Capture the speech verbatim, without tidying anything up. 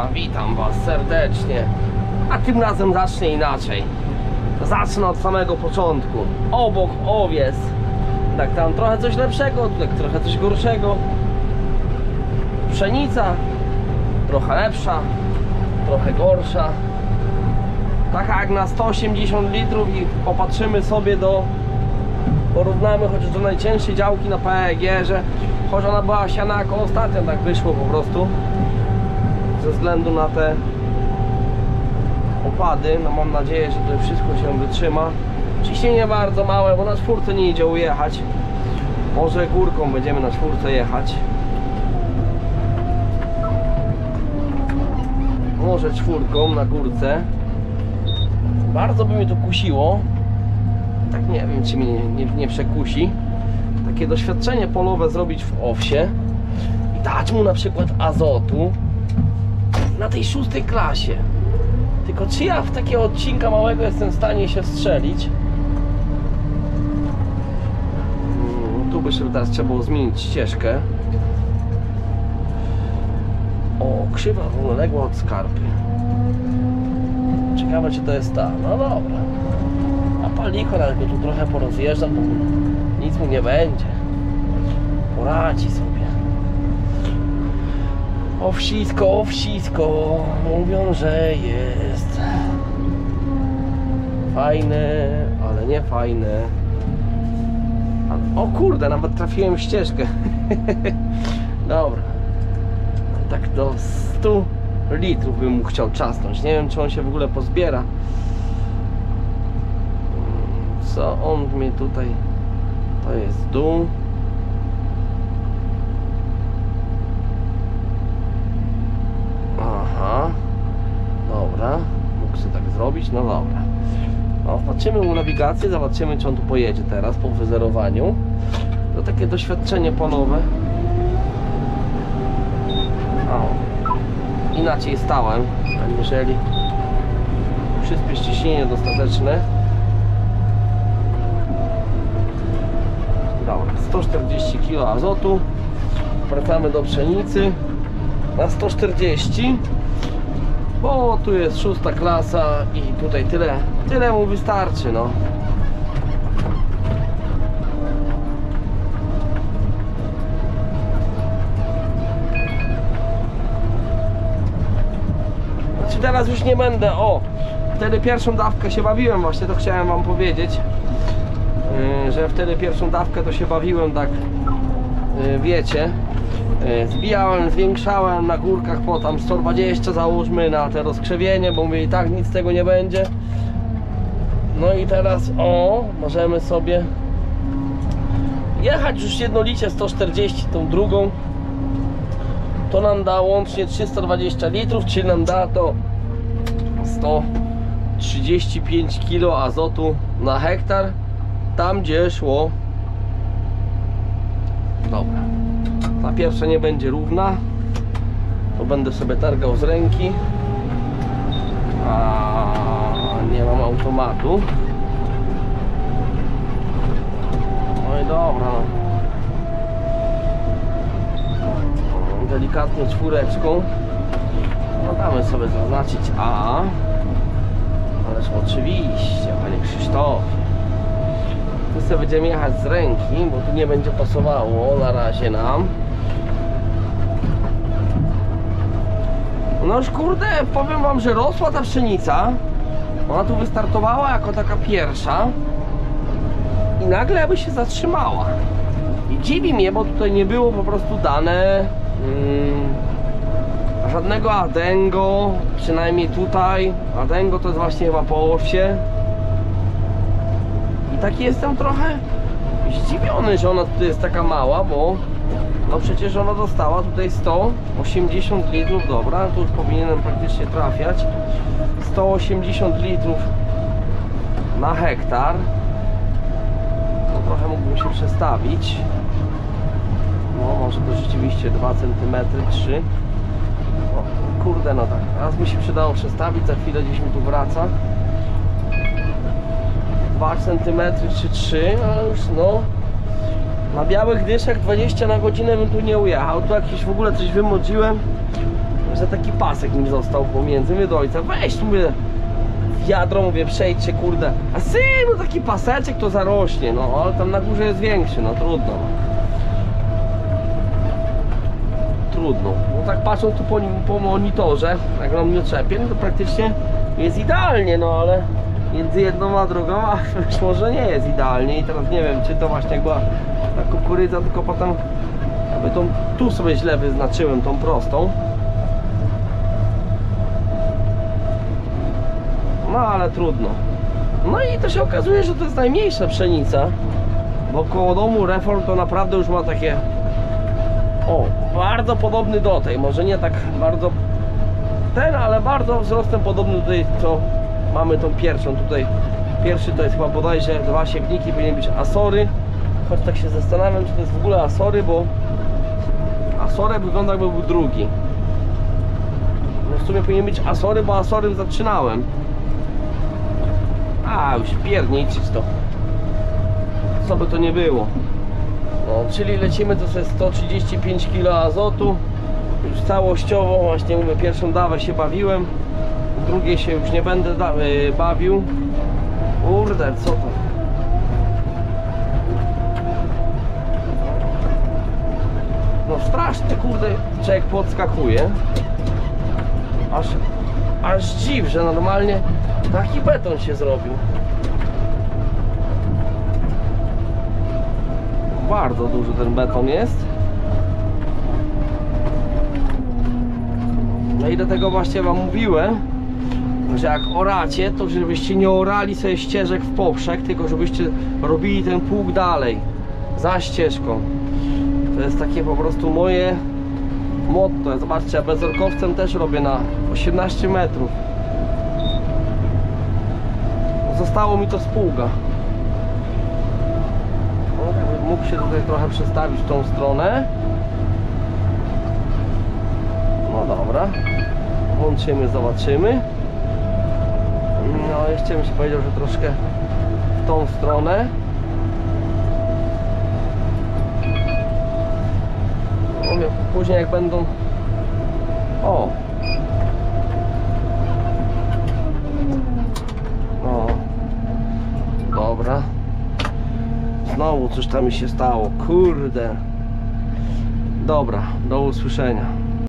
Siema, witam was serdecznie. A tym razem zacznę inaczej. Zacznę od samego początku. Obok owiec. Tak tam trochę coś lepszego, tak trochę coś gorszego. Pszenica trochę lepsza, trochę gorsza. Taka jak na sto osiemdziesiąt litrów i popatrzymy sobie do... Porównamy chociaż do najcięższej działki na P E G, że choć ona była siana jako ostatnio, tak wyszło po prostu ze względu na te opady. No mam nadzieję, że to wszystko się wytrzyma. Ciśnienie bardzo małe, bo na czwórce nie idzie ujechać. Może górką będziemy na czwórce jechać. Może czwórką na górce. Bardzo by mnie to kusiło. Tak nie wiem, czy mnie nie, nie, nie przekusi. Takie doświadczenie polowe zrobić w owsie i dać mu na przykład azotu na tej szóstej klasie. Tylko czy ja w takiego odcinka małego jestem w stanie się strzelić? Hmm, tu by się teraz trzeba było zmienić ścieżkę. O, krzywa równoległa od skarpy. Ciekawe, czy to jest ta. No dobra. A paliko, ale go tu trochę porozjeżdżam, bo nic mu nie będzie. Poradzi sobie. Owsisko, owsisko, mówią, że jest fajne, ale nie fajne. O kurde, nawet trafiłem w ścieżkę. Dobra. Tak do stu litrów bym mu chciał czasnąć. Nie wiem, czy on się w ogóle pozbiera. Co on mnie tutaj... To jest dół. Aha. Dobra. Mógł sobie tak zrobić? No dobra. No, patrzymy mu nawigację, zobaczymy, czy on tu pojedzie teraz po wyzerowaniu. To takie doświadczenie polowe. O. Inaczej stałem. Jeżeli przyspiesz ciśnienie dostateczne. Dobra, sto czterdzieści kilo azotu. Wracamy do pszenicy na sto czterdzieści, bo tu jest szósta klasa i tutaj tyle, tyle mu wystarczy, no. Znaczy teraz już nie będę, o, wtedy pierwszą dawkę się bawiłem, właśnie to chciałem wam powiedzieć. Że wtedy pierwszą dawkę to się bawiłem tak, wiecie, zbijałem, zwiększałem na górkach po tam sto dwadzieścia załóżmy na te rozkrzewienie, bo mówię i tak nic z tego nie będzie. No i teraz o, możemy sobie jechać już jednolicie sto czterdzieści tą drugą. To nam da łącznie trzysta dwadzieścia litrów, czyli nam da to sto trzydzieści pięć kilo azotu na hektar. Tam gdzie szło. Dobra. Ta pierwsza nie będzie równa. To będę sobie targał z ręki. A nie mam automatu. No i dobra. Delikatnie czwóreczką. No damy sobie zaznaczyć A. Ależ oczywiście, panie Krzysztofie. Tu sobie będziemy jechać z ręki, bo tu nie będzie pasowało na razie nam. No już kurde, powiem wam, że rosła ta pszenica. Ona tu wystartowała jako taka pierwsza i nagle jakby się zatrzymała. I dziwi mnie, bo tutaj nie było po prostu dane hmm, żadnego adengo, przynajmniej tutaj. Adengo to jest właśnie chyba po owsie. I taki jestem trochę zdziwiony, że ona tutaj jest taka mała, bo no przecież ona dostała tutaj sto osiemdziesiąt litrów, dobra, tu już powinienem praktycznie trafiać. sto osiemdziesiąt litrów na hektar. No trochę mógłbym się przestawić. No może to rzeczywiście dwa centymetry, trzy. O kurde, no tak, teraz by się przydało przestawić, za chwilę gdzieś mi tu wraca. dwa centymetry czy trzy, ale już no na białych dyszach dwadzieścia na godzinę bym tu nie ujechał. Tu jakieś w ogóle coś wymodziłem, że taki pasek mi został pomiędzy. Mówię do ojca, weź, mówię, wiadro, mówię, przejdźcie, kurde. A synu, taki paseczek to zarośnie, no, ale tam na górze jest większy, no trudno. No. Trudno. No tak patrząc tu po, po monitorze, jak na mnie czepie, no to praktycznie jest idealnie, no ale między jedną a drugą, a być może nie jest idealnie i teraz nie wiem, czy to właśnie jak była ta kukurydza, tylko potem jakby tą, tu sobie źle wyznaczyłem, tą prostą. No ale trudno. No i to się okazuje, że to jest najmniejsza pszenica, bo koło domu Reform to naprawdę już ma takie, o, bardzo podobny do tej, może nie tak bardzo ten, ale bardzo wzrostem podobny do tej, co mamy tą pierwszą tutaj. Pierwszy to jest chyba bodajże dwa siewniki, powinien być Asory, choć tak się zastanawiam, czy to jest w ogóle Asory, bo Asorę wygląda, jakby był drugi. No w sumie powinien być Asory, bo Asorym zaczynałem. A, już pierniczyć to. Co by to nie było. No, czyli lecimy, to jest sto trzydzieści pięć kilo azotu. Już całościowo, właśnie mówię, pierwszą dawę się bawiłem. Drugiej się już nie będę yy, bawił. Kurde, co to? No strasznie, kurde, człowiek podskakuje. Aż, aż dziw, że normalnie taki beton się zrobił. Bardzo duży ten beton jest. No i do tego właśnie wam mówiłem, że jak oracie, to żebyście nie orali sobie ścieżek w poprzek, tylko żebyście robili ten pług dalej, za ścieżką. To jest takie po prostu moje motto. Zobaczcie, ja bezorkowcem też robię na osiemnaście metrów. Zostało mi to z pługa. No, mógł się tutaj trochę przestawić w tą stronę. No dobra. Włączymy, zobaczymy. No jeszcze bym się powiedział, że troszkę w tą stronę. Mówię, później jak będą... O! O! Dobra. Znowu coś tam mi się stało. Kurde. Dobra, do usłyszenia.